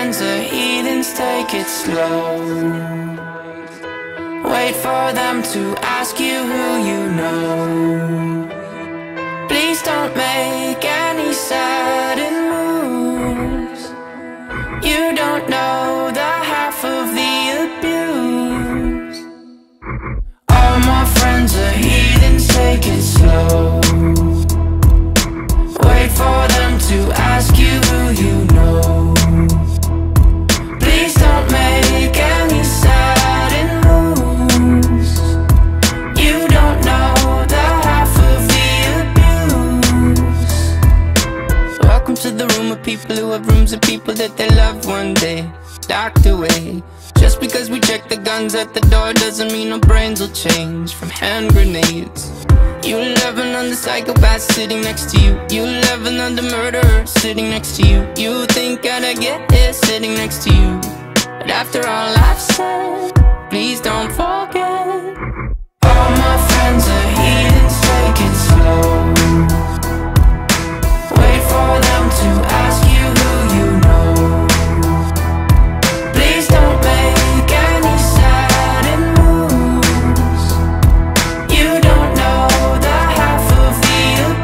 friends are heathens, take it slow. Wait for them to ask you who you know. Please don't make any sudden moves. You don't know the half of the abuse. All my friends are heathens, take it slow. Wait for them to ask you who you know. Please don't make any sudden moves. You don't know the half of the abuse. Welcome to the room of people who have rooms of people that they loved one day docked away. Just because we check the guns at the door doesn't mean our brains will change from hand grenades. You love another psychopath sitting next to you. You love another murderer sitting next to you. You think I'd get here sitting next to you. But after all I've said, please don't forget. All my friends are heathens, take it slow. Wait for them to ask you who you know. Please don't make any sudden moves. You don't know the half of the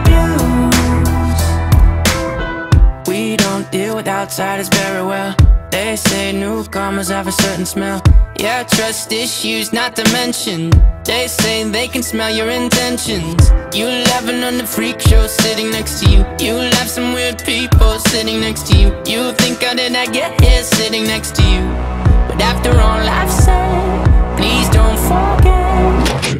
abuse. We don't deal with outsiders very well. They say newcomers have a certain smell. Yeah, trust issues not to mention. They say they can smell your intentions. You laughing on the freak show sitting next to you. You laugh some weird people sitting next to you. You think how did I get here sitting next to you. But after all I've said, please don't forget.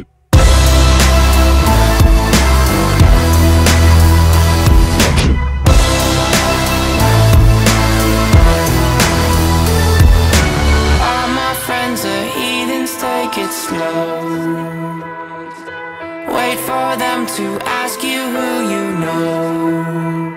Take it slow. Wait for them to ask you who you know.